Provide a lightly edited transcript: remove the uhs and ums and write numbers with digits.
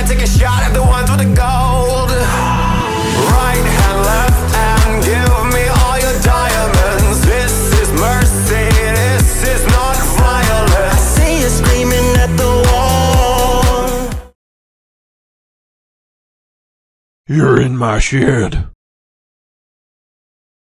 I take a shot at the ones with the gold. Right hand, left hand, give me all your diamonds. This is mercy, this is not violence. I see you screaming at the wall. You're in my shed.